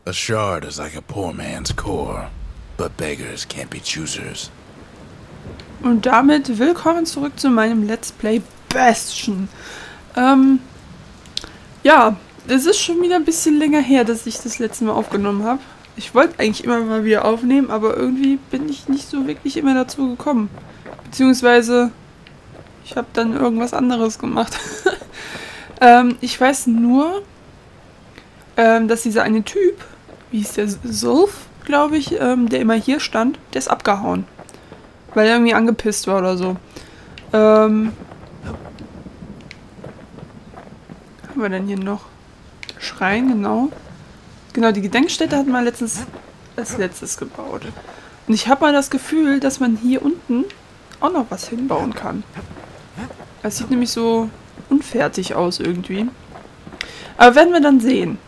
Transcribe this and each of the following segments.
A shard is like a poor man's core, but beggars can't be choosers. Und damit willkommen zurück zu meinem Let's Play Bastion. Ja, es ist schon wieder ein bisschen länger her, dass ich das letzte Mal aufgenommen habe. Ich wollte eigentlich immer mal wieder aufnehmen, aber irgendwie bin ich nicht so wirklich immer dazu gekommen. Beziehungsweise, ich habe dann irgendwas anderes gemacht. Ich weiß nur, dass dieser eine Typ, wie hieß der, Zulf, glaube ich, der immer hier stand, der ist abgehauen. Weil er irgendwie angepisst war oder so. Was haben wir denn hier noch? Schrein, genau. Genau, die Gedenkstätte hatten wir als letztes gebaut. Und ich habe mal das Gefühl, dass man hier unten auch noch was hinbauen kann. Es sieht nämlich so unfertig aus irgendwie. Aber werden wir dann sehen.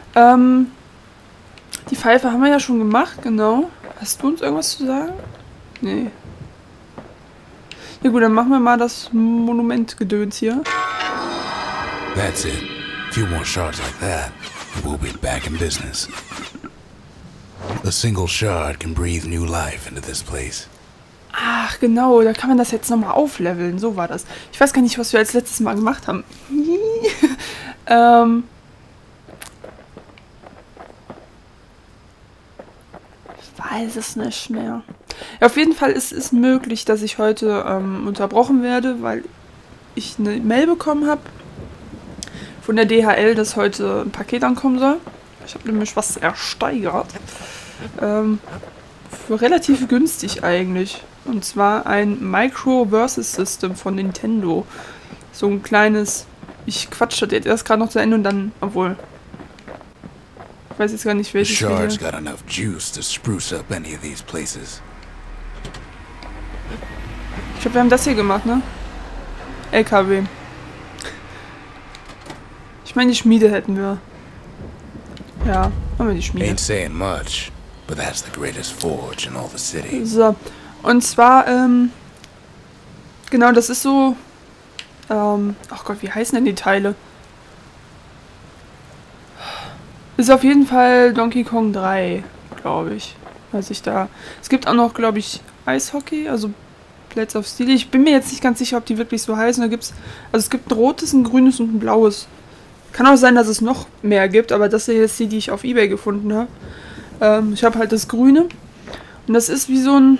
Die Pfeife haben wir ja schon gemacht, genau. Hast du uns irgendwas zu sagen? Nee. Ja gut, dann machen wir mal das Monumentgedöns hier. That's it. Few more shards like that, and we'll be back in business. A single shard can breathe new life into this place. Ach genau, da kann man das jetzt nochmal aufleveln. So war das. Ich weiß gar nicht, was wir als letztes Mal gemacht haben. Ich weiß es nicht mehr. Ja, auf jeden Fall ist es möglich, dass ich heute unterbrochen werde, weil ich eine Mail bekommen habe von der DHL, dass heute ein Paket ankommen soll. Ich habe nämlich was ersteigert. Für relativ günstig eigentlich. Und zwar ein Micro Versus System von Nintendo. So ein kleines... Ich quatsche das jetzt erst gerade noch zu Ende und dann... Obwohl... Ich weiß jetzt gar nicht, The welches shard's hier... got enough juice to spruce up any of these places. Ich glaube, wir haben das hier gemacht, ne? LKW. Ich meine, die Schmiede hätten wir. Ja, haben wir die Schmiede. Ain't saying much, but that's the greatest forge in all the city. So. Und zwar, genau, das ist so, ach Gott, wie heißen denn die Teile? Ist auf jeden Fall Donkey Kong 3, glaube ich. Was ich da... Es gibt auch noch, glaube ich, Eishockey, also Blades of Steel. Ich bin mir jetzt nicht ganz sicher, ob die wirklich so heißen. Da gibt's, also es gibt ein rotes, ein grünes und ein blaues. Kann auch sein, dass es noch mehr gibt, aber das hier ist die ich auf eBay gefunden habe. Ich habe halt das grüne. Und das ist wie so ein...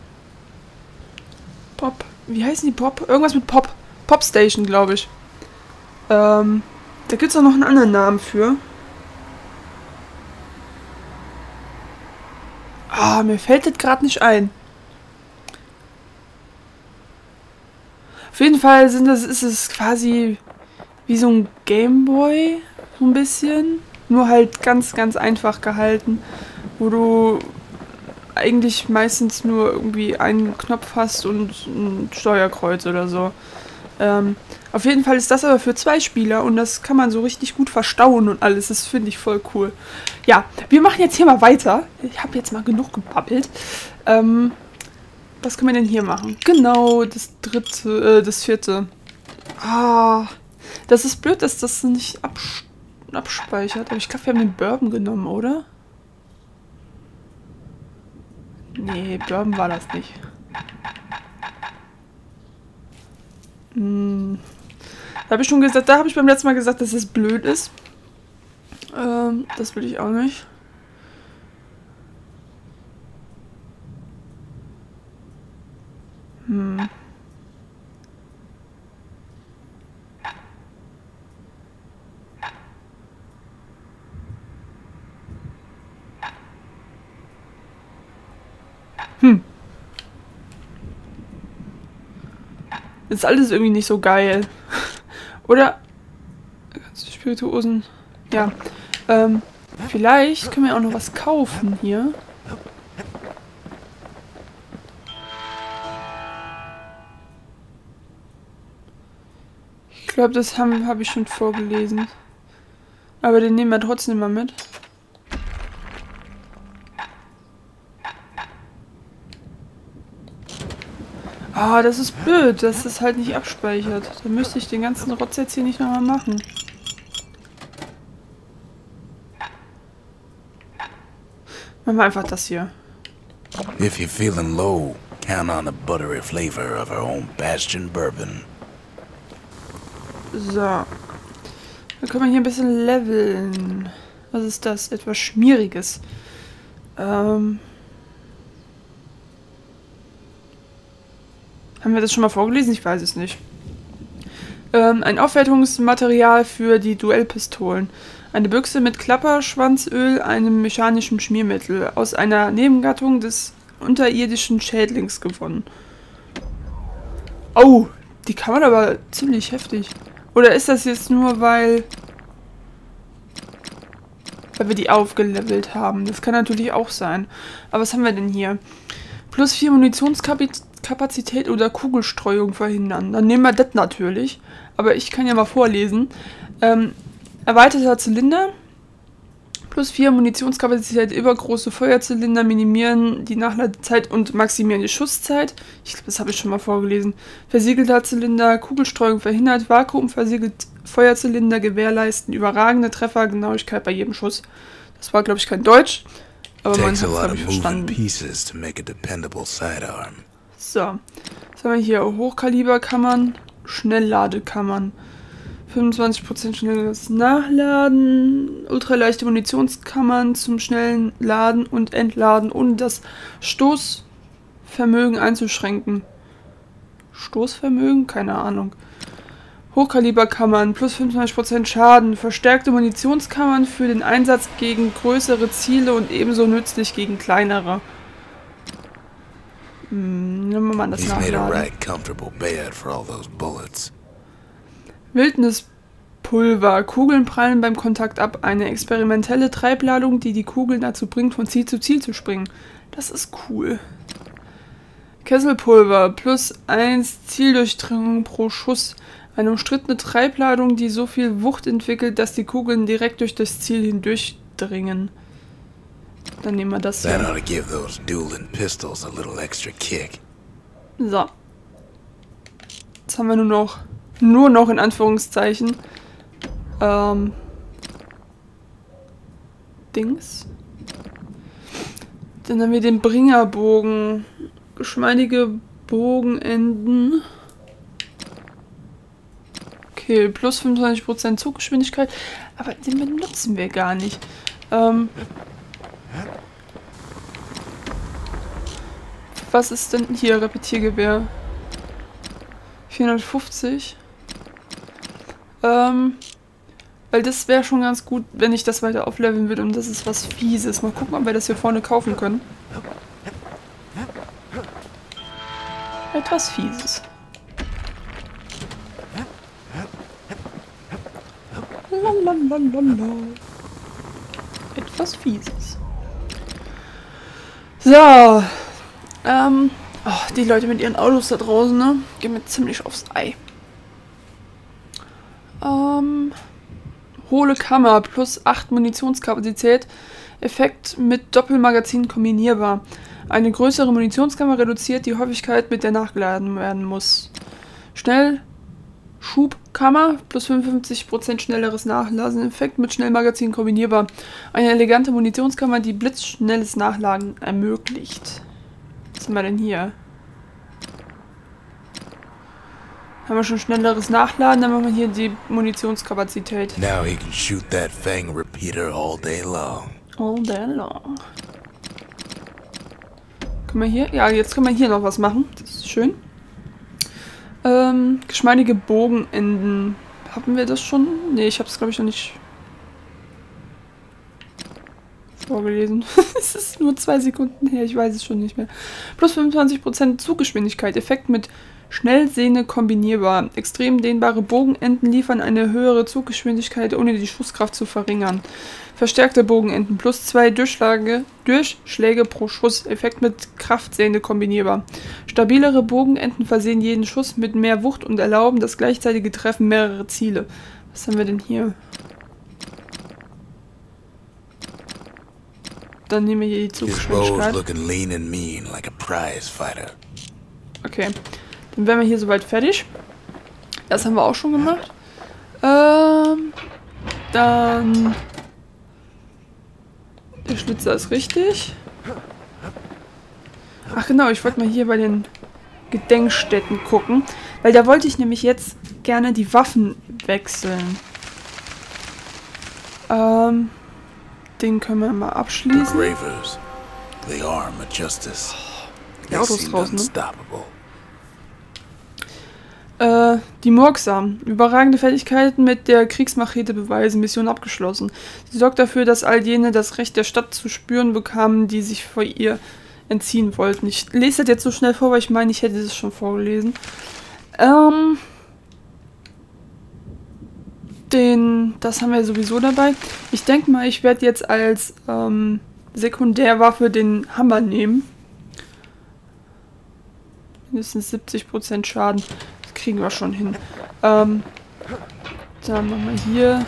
Pop. Wie heißen die Pop? Irgendwas mit Pop. Popstation, glaube ich. Da gibt es auch noch einen anderen Namen für. Ah, mir fällt das gerade nicht ein. Auf jeden Fall ist es quasi wie so ein Gameboy, so ein bisschen. Nur halt ganz, ganz einfach gehalten, wo du eigentlich meistens nur irgendwie einen Knopf hast und ein Steuerkreuz oder so. Auf jeden Fall ist das aber für 2 Spieler und das kann man so richtig gut verstauen und alles. Das finde ich voll cool. Ja, wir machen jetzt hier mal weiter. Ich habe jetzt mal genug gebabbelt. Was können wir denn hier machen? Genau, das vierte. Ah, das ist blöd, dass das nicht abspeichert. Aber ich glaube, wir haben den Bourbon genommen, oder? Nee, Bourbon war das nicht. Da habe ich schon gesagt, da habe ich beim letzten Mal gesagt, dass es blöd ist. Das will ich auch nicht. Ist alles irgendwie nicht so geil. Oder? Spirituosen. Ja. Vielleicht können wir auch noch was kaufen hier. Ich glaube, das hab ich schon vorgelesen. Aber den nehmen wir trotzdem mal mit. Ah, das ist blöd, dass das halt nicht abspeichert. Da müsste ich den ganzen Rotz jetzt hier nicht nochmal machen. Machen wir einfach das hier. If you're feeling low, count on the buttery flavor of our own Bastion Bourbon. So. Dann können wir hier ein bisschen leveln. Was ist das? Etwas Schmieriges. Haben wir das schon mal vorgelesen? Ich weiß es nicht. Ein Aufwertungsmaterial für die Duellpistolen. Eine Büchse mit Klapperschwanzöl, einem mechanischen Schmiermittel, aus einer Nebengattung des unterirdischen Schädlings gewonnen. Oh, die kann man aber ziemlich heftig. Oder ist das jetzt nur, weil wir die aufgelevelt haben? Das kann natürlich auch sein. Aber was haben wir denn hier? Plus 4 Munitionskapazität oder Kugelstreuung verhindern. Dann nehmen wir das natürlich. Aber ich kann ja mal vorlesen. Erweiterter Zylinder. Plus 4 Munitionskapazität, übergroße Feuerzylinder minimieren die Nachladezeit und maximieren die Schusszeit. Ich glaube, das habe ich schon mal vorgelesen. Versiegelter Zylinder, Kugelstreuung verhindert, vakuumversiegelt Feuerzylinder gewährleisten überragende Treffergenauigkeit bei jedem Schuss. Das war, glaube ich, kein Deutsch, aber man hat es, glaube ich, verstanden. So, was haben wir hier? Hochkaliberkammern, Schnellladekammern. 25% schnelleres Nachladen, ultraleichte Munitionskammern zum schnellen Laden und Entladen, ohne das Stoßvermögen einzuschränken. Stoßvermögen? Keine Ahnung. Hochkaliberkammern, plus 25% Schaden, verstärkte Munitionskammern für den Einsatz gegen größere Ziele und ebenso nützlich gegen kleinere. Nehmen wir mal das Nachladen. Wildnispulver. Kugeln prallen beim Kontakt ab. Eine experimentelle Treibladung, die die Kugeln dazu bringt, von Ziel zu Ziel zu springen. Das ist cool. Kesselpulver. Plus 1 Zieldurchdringung pro Schuss. Eine umstrittene Treibladung, die so viel Wucht entwickelt, dass die Kugeln direkt durch das Ziel hindurchdringen. Dann nehmen wir das hier. So. Jetzt haben wir nur noch in Anführungszeichen Dings. Dann haben wir den Bringerbogen. Geschmeidige Bogenenden. Okay, plus 25% Zuggeschwindigkeit. Aber den benutzen wir gar nicht. Was ist denn hier? Repetiergewehr. 450. Weil das wäre schon ganz gut, wenn ich das weiter aufleveln würde. Und das ist was Fieses. Mal gucken, ob wir das hier vorne kaufen können. Etwas Fieses. Lalalala. Etwas Fieses. So. Oh, die Leute mit ihren Autos da draußen, ne? Gehen mir ziemlich aufs Ei. Hohle Kammer plus 8 Munitionskapazität. Effekt mit Doppelmagazin kombinierbar. Eine größere Munitionskammer reduziert die Häufigkeit, mit der nachgeladen werden muss. Schnellschubkammer plus 55% schnelleres Nachladen. Effekt mit Schnellmagazin kombinierbar. Eine elegante Munitionskammer, die blitzschnelles Nachladen ermöglicht. Was haben wir denn hier? Haben wir schon schnelleres Nachladen, dann machen wir hier die Munitionskapazität. Now he can shoot that Fang repeater all day long. All day long. Können wir hier? Ja, jetzt können wir hier noch was machen. Das ist schön. Geschmeidige Bogenenden. Haben wir das schon? Ne, ich habe es glaube ich noch nicht vorgelesen. Es ist nur 2 Sekunden her, ich weiß es schon nicht mehr. Plus 25% Zuggeschwindigkeit. Effekt mit Schnellsehne kombinierbar. Extrem dehnbare Bogenenden liefern eine höhere Zuggeschwindigkeit, ohne die Schusskraft zu verringern. Verstärkte Bogenenden. Plus 2 Durchschläge pro Schuss. Effekt mit Kraftsehne kombinierbar. Stabilere Bogenenden versehen jeden Schuss mit mehr Wucht und erlauben das gleichzeitige Treffen mehrerer Ziele. Was haben wir denn hier? Dann nehmen wir hier die Zuggeschwindigkeit. Okay. Dann wären wir hier soweit fertig. Das haben wir auch schon gemacht. Dann der Schlitzer ist richtig. Ach genau, ich wollte mal hier bei den Gedenkstätten gucken. Weil da wollte ich nämlich jetzt gerne die Waffen wechseln. Den können wir mal abschließen. Gravers, the arm of justice. Die Autos draußen, ne? Unstoppable. Die Murksam. Überragende Fertigkeiten mit der Kriegsmachete beweisen. Mission abgeschlossen. Sie sorgt dafür, dass all jene das Recht der Stadt zu spüren bekamen, die sich vor ihr entziehen wollten. Ich lese das jetzt so schnell vor, weil ich meine, ich hätte das schon vorgelesen. Das haben wir sowieso dabei. Ich denke mal, ich werde jetzt als Sekundärwaffe den Hammer nehmen. Mindestens 70% Schaden. Das kriegen wir schon hin. Dann machen wir hier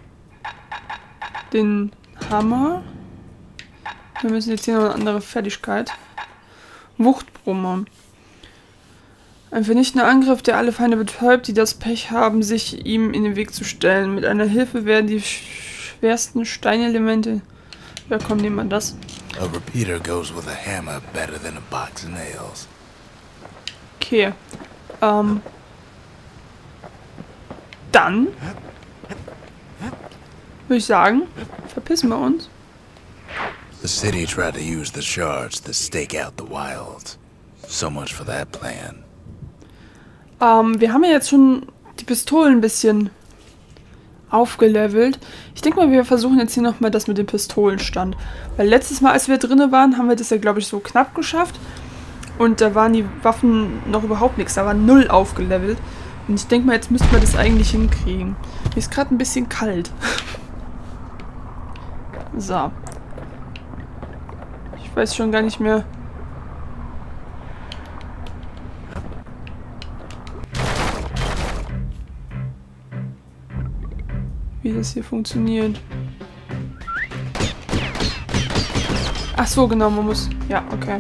den Hammer. Wir müssen jetzt hier noch eine andere Fertigkeit. Wuchtbrummer. Ein vernichtender Angriff, der alle Feinde betäubt, die das Pech haben, sich ihm in den Weg zu stellen. Mit einer Hilfe werden die schwersten Steinelemente... Ja komm, nehmen wir das. A repeater goes with a hammer better than a box of nails. Okay. Dann würde ich sagen, verpissen wir uns. The city tried to use the shards to stake out the wilds. So much for that plan. Wir haben ja jetzt schon die Pistolen ein bisschen aufgelevelt. Ich denke mal, wir versuchen jetzt hier nochmal das mit dem Pistolenstand. Weil letztes Mal, als wir drinne waren, haben wir das ja, glaube ich, so knapp geschafft. Und da waren die Waffen noch überhaupt nichts. Da war 0 aufgelevelt. Und ich denke mal, jetzt müssten wir das eigentlich hinkriegen. Mir ist gerade ein bisschen kalt. So. Ich weiß schon gar nicht mehr. Wie das hier funktioniert. Ach so, genau, man muss... Ja, okay.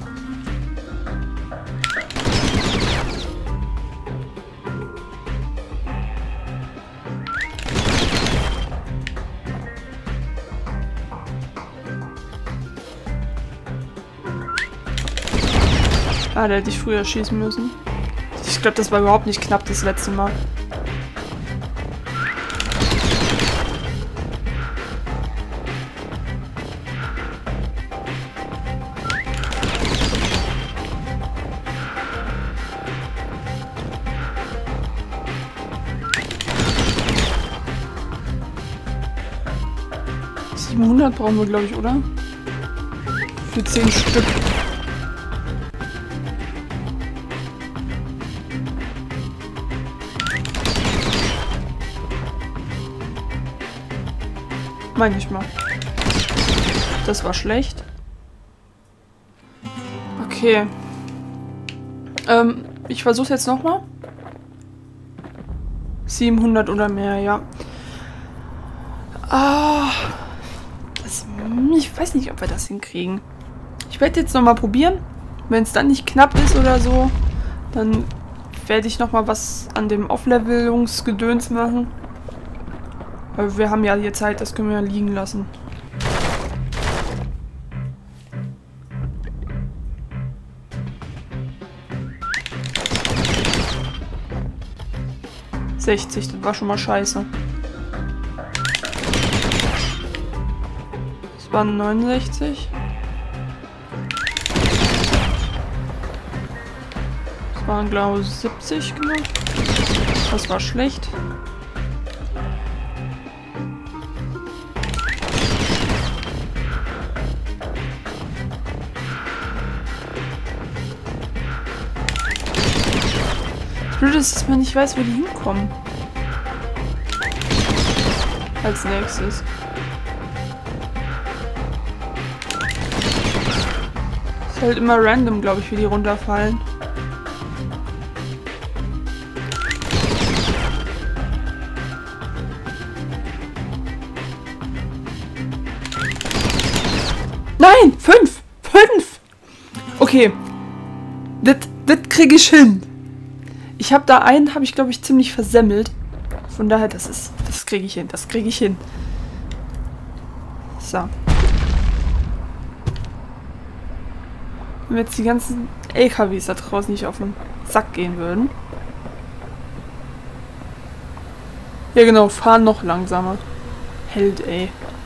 Ah, da hätte ich früher schießen müssen. Ich glaube, das war überhaupt nicht knapp das letzte Mal. $700 brauchen wir, glaube ich, oder? Für 10 Stück. Meine ich mal. Das war schlecht. Okay. Ich versuch's jetzt nochmal. 700 oder mehr, ja. Ich weiß nicht, ob wir das hinkriegen. Ich werde jetzt nochmal probieren. Wenn es dann nicht knapp ist oder so, dann werde ich nochmal was an dem Auflevelungsgedöns machen. Weil wir haben ja hier Zeit, das können wir ja liegen lassen. $60, das war schon mal scheiße. Das waren 69. Das waren, glaube ich, 70 gemacht. Das war schlecht. Blöd ist, dass man nicht weiß, wo die hinkommen. Als nächstes. Ist halt immer random, glaube ich, wie die runterfallen. Nein! 5! 5! Okay. Das kriege ich hin. Ich habe da einen, habe ich glaube ich ziemlich versemmelt. Von daher, das kriege ich hin, das kriege ich hin. So. wenn jetzt die ganzen LKWs da draußen nicht auf den Sack gehen würden. Ja genau, fahren noch langsamer. Held, ey.